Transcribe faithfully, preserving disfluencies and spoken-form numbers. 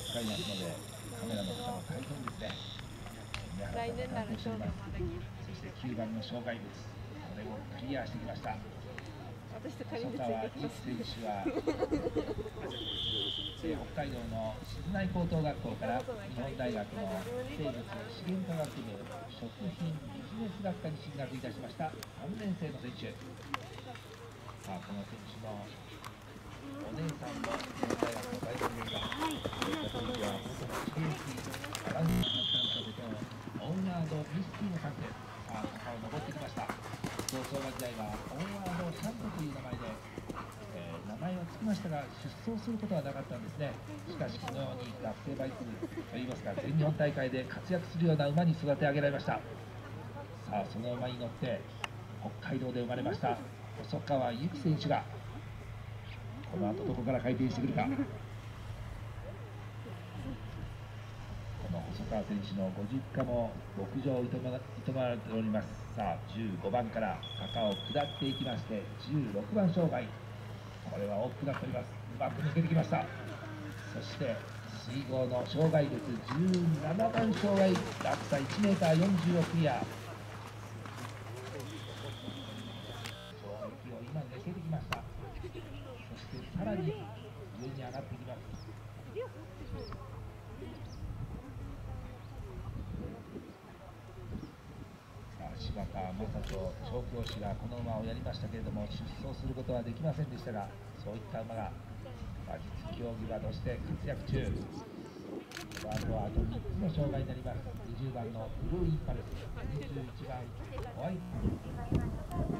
扱いますので、カメラの方も大変ですね。 来年ならちょうどまだ。 そしてきゅうばんの障害物、これをクリアしてきました。 私と仮細につい川てきます。 選手は北海道の静内高等学校から日本大学の生物資源科学部食品ビジネス学科に進学いたしましたさんねん生の選手。さあこの選手のお姉さんも日本大学の大学ですが、そういった地域は元の地域アラウンドのサンタでとオンワードミスティの3区。さあ坂を登ってきました。競走馬時代はオンワードシャンプという名前で、えー、名前はつきましたが出走することはなかったんですね。しかしこのように学生バイクといいますか全日本大会で活躍するような馬に育て上げられました。さあその馬に乗って北海道で生まれました細川由紀選手がこの後どこから回転してくるか。この細川選手のご実家も牧場を営ま営まれております。さあじゅうごばんから坂を下っていきましてじゅうろくばん障害、これは大きくなっております。うまく抜けてきました。そして水郷の障害物じゅうななばん障害、落差 いちメーターよんじゅう をクリア。衝撃を今抜けてきました。そしてさらに上に上がってきます。柴田正人調教師がこの馬をやりましたけれども出走することはできませんでしたが、そういった馬が馬術競技馬として活躍中。この後はあとみっつの障害になります。にじゅうばんのブルーインパルス、にじゅういちばんホワイト